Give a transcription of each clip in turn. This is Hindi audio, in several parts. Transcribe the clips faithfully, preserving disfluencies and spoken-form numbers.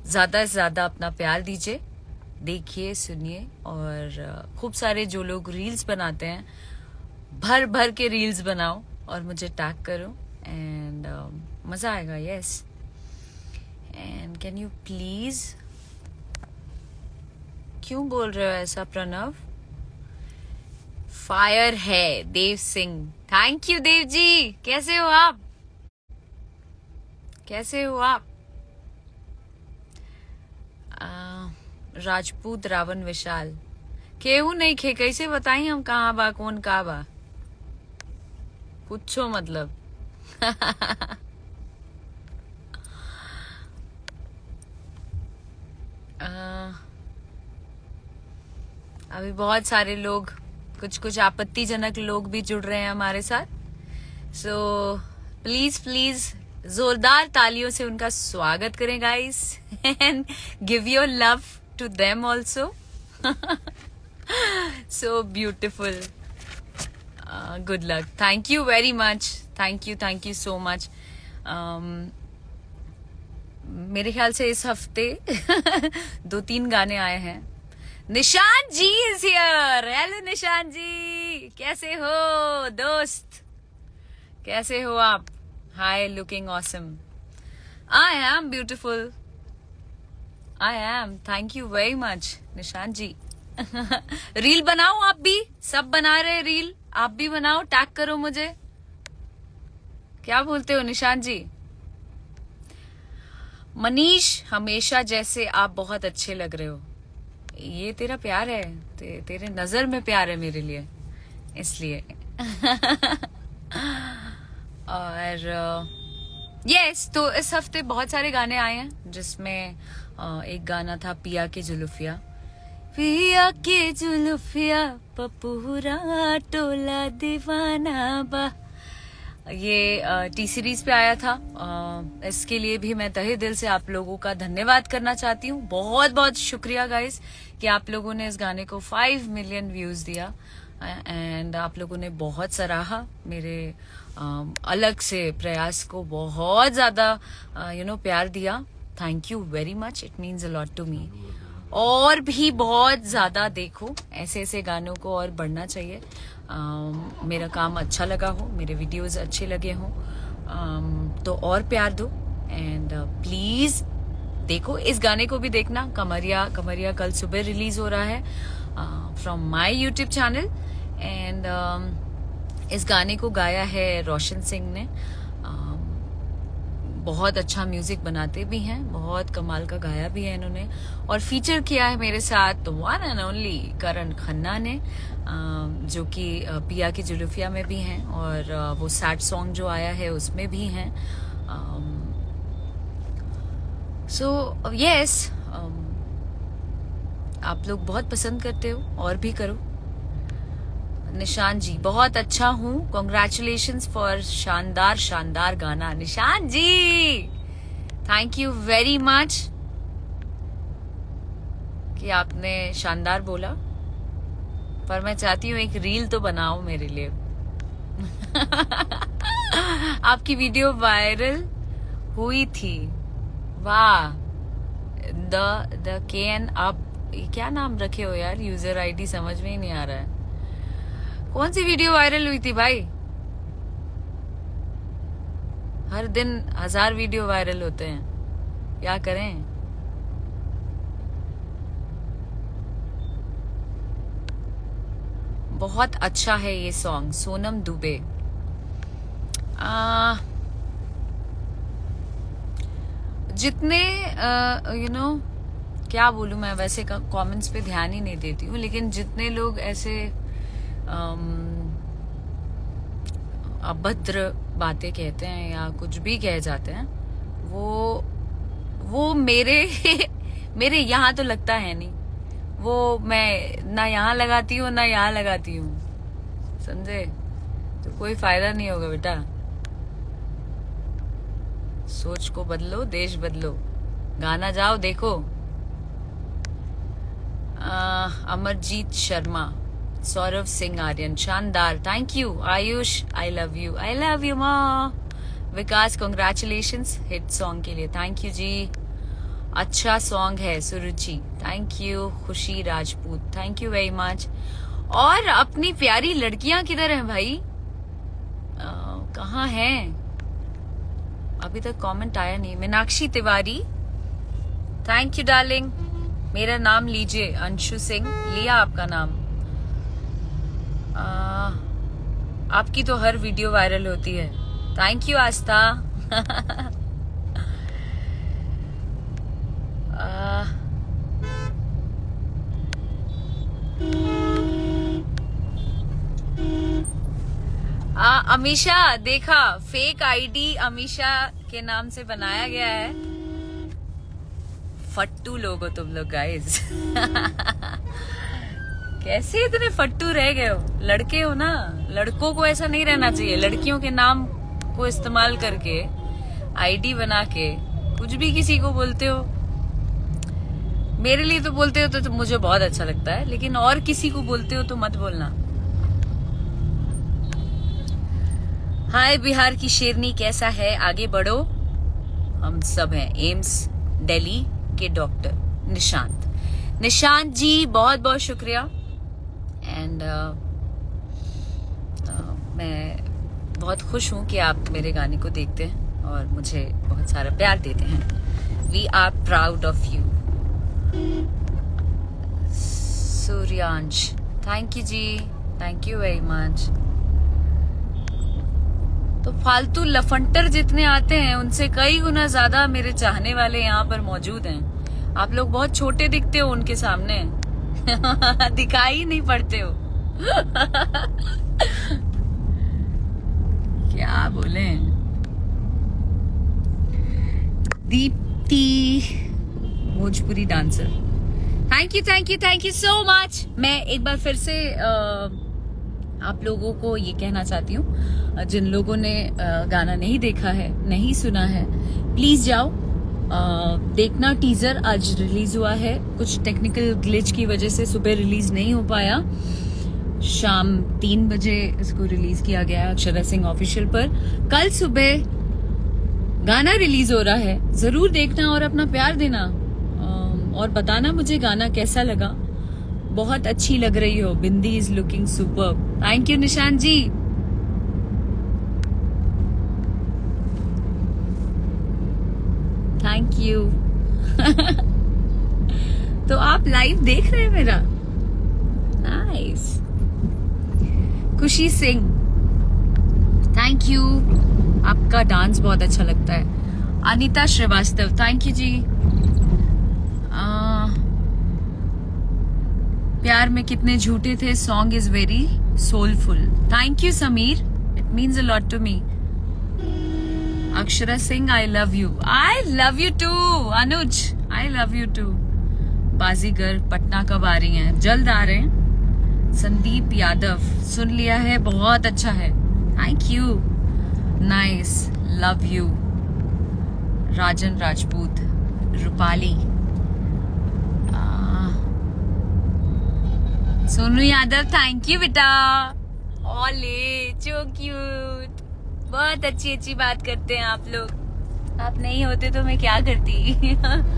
ज्यादा से ज्यादा अपना प्यार दीजिए, देखिए, सुनिए, और खूब सारे जो लोग रील्स बनाते हैं, भर भर के रील्स बनाओ और मुझे टैग करो, एंड uh, मजा आएगा. Yes. And can you please, क्यों बोल रहे हो ऐसा प्रणव? फायर है देव सिंह. Thank you Dev ji. कैसे हो आप? कैसे हो आप? आ, राजपूत रावण विशाल. केहू नहीं खे, कैसे बताई हम कहाँ बा कौन का बा, पूछो मतलब. आ, अभी बहुत सारे लोग, कुछ कुछ आपत्तिजनक लोग भी जुड़ रहे हैं हमारे साथ. सो प्लीज प्लीज जोरदार तालियों से उनका स्वागत करें guys, and give your love to them also. So beautiful. Good luck. Thank you very much. Thank you thank you so much. मेरे ख्याल से इस हफ्ते दो तीन गाने आए हैं. निशान जी इज हियर. हेलो निशान जी, कैसे हो दोस्त? कैसे हो आप? Hi, looking awesome. I am beautiful. I am. Thank you very much Nishan ji. Reel बनाओ आप भी, सब बना रहे रील, आप भी बनाओ, टैग करो मुझे. क्या बोलते हो निशान जी? मनीष, हमेशा जैसे आप बहुत अच्छे लग रहे हो. ये तेरा प्यार है, ते, तेरे नजर में प्यार है मेरे लिए, इसलिए. और यस, तो इस हफ्ते बहुत सारे गाने आए हैं, जिसमें एक गाना था पिया के जुल्फिया. पिया के जुल्फिया पपूरा टोला दीवाना बा. ये टी सीरीज पे आया था. आ, इसके लिए भी मैं तहे दिल से आप लोगों का धन्यवाद करना चाहती हूँ. बहुत बहुत शुक्रिया गाइस कि आप लोगों ने इस गाने को फाइव मिलियन व्यूज दिया, एंड आप लोगों ने बहुत सराहा मेरे आ, अलग से प्रयास को, बहुत ज्यादा यू नो प्यार दिया. Thank you very much. It means a lot to me. और भी बहुत ज्यादा देखो, ऐसे ऐसे गानों को और बढ़ना चाहिए. uh, मेरा काम अच्छा लगा हो, मेरे वीडियोस अच्छे लगे हों, um, तो और प्यार दो. एंड प्लीज uh, देखो, इस गाने को भी देखना. कमरिया कमरिया कल सुबह रिलीज हो रहा है from my YouTube channel. And इस गाने को गाया है रोशन सिंह ने. बहुत अच्छा म्यूजिक बनाते भी हैं, बहुत कमाल का गाया भी है इन्होंने. और फीचर किया है मेरे साथ one and only Karan Khanna ने, जो कि पिया की जुल्फिया में भी हैं, और वो सैड सॉन्ग जो आया है उसमें भी हैं. सो यस, आप लोग बहुत पसंद करते हो, और भी करो. निशान जी, बहुत अच्छा हूँ. कॉन्ग्रेचुलेशंस फॉर शानदार शानदार गाना. Nishan ji, thank you very much कि आपने शानदार बोला. पर मैं चाहती हूँ एक रील तो बनाओ मेरे लिए. आपकी वीडियो वायरल हुई थी. वाह. द द केन, आप क्या नाम रखे हो यार? यूजर आईडी समझ में ही नहीं आ रहा है. कौन सी वीडियो वायरल हुई थी भाई? हर दिन हजार वीडियो वायरल होते हैं, क्या करें. बहुत अच्छा है ये सॉन्ग. सोनम दुबे. आ, जितने यू नो क्या बोलूं मैं, वैसे कमेंट्स पे ध्यान ही नहीं देती हूँ, लेकिन जितने लोग ऐसे अभद्र बातें कहते हैं या कुछ भी कह जाते हैं, वो वो मेरे मेरे यहाँ तो लगता है नहीं. वो मैं ना यहाँ लगाती हूँ ना यहाँ लगाती हूँ, समझे? तो कोई फायदा नहीं होगा बेटा. सोच को बदलो, देश बदलो. गाना जाओ देखो. आ, अमरजीत शर्मा, सौरभ सिंह आर्यन, शानदार. Thank you Ayush. I love you. I love you माँ. विकास, कॉन्ग्रेचुलेशंस हिट सॉन्ग के लिए. थैंक यू जी. अच्छा सॉन्ग है Suruchi, thank you. Khushi Rajput, thank you very much. और अपनी प्यारी लड़कियां किधर हैं भाई, कहाँ हैं? अभी तक कमेंट आया नहीं। Meenakshi Tiwari, thank you darling. मेरा नाम लीजिए, अंशु सिंह, लिया आपका नाम। आ, आपकी तो हर वीडियो वायरल होती है, थैंक यू आस्था। आ, आ, अमीशा देखा, फेक आईडी अमीशा के नाम से बनाया गया है। फट्टू लोग हो तुम लोग गाइस। कैसे इतने फट्टू रह गए हो? लड़के हो ना, लड़कों को ऐसा नहीं रहना चाहिए। लड़कियों के नाम को इस्तेमाल करके आईडी बना के कुछ भी किसी को बोलते हो। मेरे लिए तो बोलते हो तो, तो मुझे बहुत अच्छा लगता है, लेकिन और किसी को बोलते हो तो मत बोलना। हाय बिहार की शेरनी, कैसा है? आगे बढ़ो, हम सब हैं। एम्स दिल्ली के डॉक्टर निशांत, निशांत जी बहुत बहुत शुक्रिया। एंड uh, uh, मैं बहुत खुश हूं कि आप मेरे गाने को देखते हैं और मुझे बहुत सारा प्यार देते हैं। We are proud of you. Suryansh, thank you जी, थैंक यू वेरी मच। तो फालतू लफंटर जितने आते हैं उनसे कई गुना ज्यादा मेरे चाहने वाले यहाँ पर मौजूद हैं। आप लोग बहुत छोटे दिखते हो उनके सामने। दिखाई नहीं पड़ते हो। क्या बोले? Deepti Bhojpuri dancer, thank you thank you thank you so much. मैं एक बार फिर से आ, आप लोगों को ये कहना चाहती हूँ, जिन लोगों ने गाना नहीं देखा है, नहीं सुना है, प्लीज जाओ देखना। टीजर आज रिलीज हुआ है, कुछ टेक्निकल ग्लिच की वजह से सुबह रिलीज नहीं हो पाया। शाम तीन बजे इसको रिलीज किया गया है अक्षरा सिंह ऑफिशियल पर। कल सुबह गाना रिलीज हो रहा है, जरूर देखना और अपना प्यार देना और बताना मुझे गाना कैसा लगा। बहुत अच्छी लग रही हो, bindi is looking super. Thank you Nishant ji. Thank you. तो आप लाइव देख रहे हैं मेरा, nice. Khushi Singh, thank you, आपका डांस बहुत अच्छा लगता है। अनीता श्रीवास्तव, थैंक यू जी। आ, प्यार में कितने झूठे थे song is very soulful, thank you Sameer, it means a lot to me. Akshara Singh, I love you, I love you too. Anuj, I love you to. बाजीगर पटना कब आ रही हैं? जल्द आ रहे हैं। संदीप यादव, सुन लिया है, बहुत अच्छा है, thank you, nice, love you. Rajan Rajput, Rupali, Sonu Yadav, thank you बेटा। ओले सो क्यूट, बहुत अच्छी अच्छी बात करते हैं आप लोग। आप नहीं होते तो मैं क्या करती।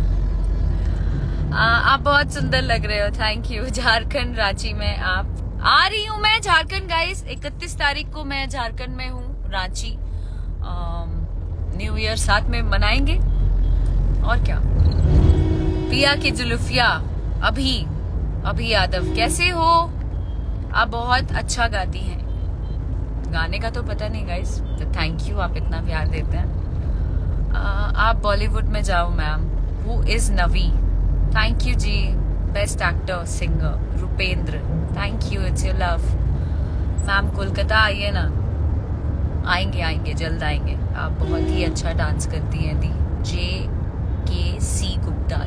आ, आप बहुत सुंदर लग रहे हो, थैंक यू। झारखंड रांची में आप आ रही हूँ मैं, झारखंड गाइस। इकतीस तारीख को मैं झारखंड में हूँ, रांची। न्यू ईयर साथ में मनाएंगे और क्या। पिया की जुल्फिया, अभी अभी यादव, कैसे हो आप? बहुत अच्छा गाती हैं। गाने का तो पता नहीं गाइस, तो थैंक यू, आप इतना प्यार देते हैं। आ, आप बॉलीवुड में जाओ ma'am. Who is Navi, thank you जी। Best actor singer Rupendra, thank you, it's your love. Ma'am Kolkata आइए ना। आएंगे आएंगे, जल्द आएंगे। आप बहुत ही अच्छा डांस करती हैं दी। जे के सी गुप्ता,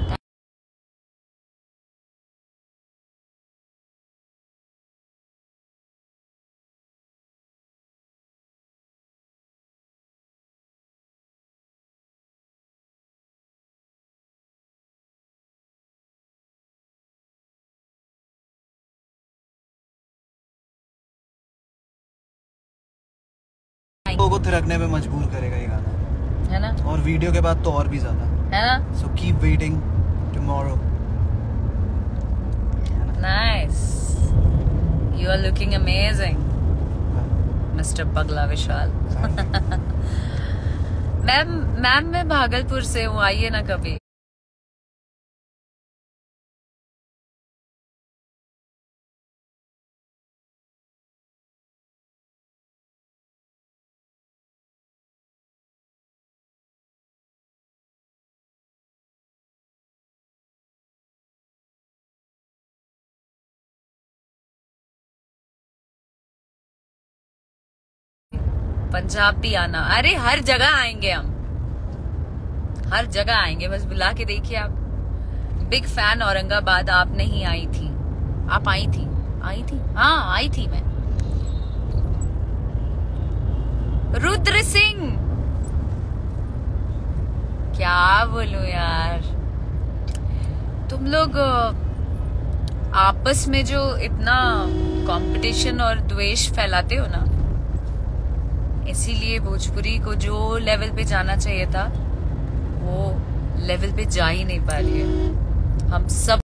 लोगों को थिरकने में मजबूर करेगा ये गाना, है ना? और वीडियो के बाद तो और भी ज्यादा। है ना? So keep waiting tomorrow. Nice. You are looking amazing, Mister Pagla Vishal. Ma'am ma'am मैं भागलपुर से हूँ, आइए ना कभी. पंजाब भी आना. अरे हर जगह आएंगे हम, हर जगह आएंगे, बस बुला के देखिए आप. Big fan Aurangabad. आप नहीं आई थी? आप आई थी? आई थी हाँ आई थी मैं. रुद्र सिंह, क्या बोलूं यार, तुम लोग आपस में जो इतना कंपटीशन और द्वेष फैलाते हो ना, इसीलिए भोजपुरी को जो लेवल पे जाना चाहिए था वो लेवल पे जा ही नहीं पा रही है. हम सब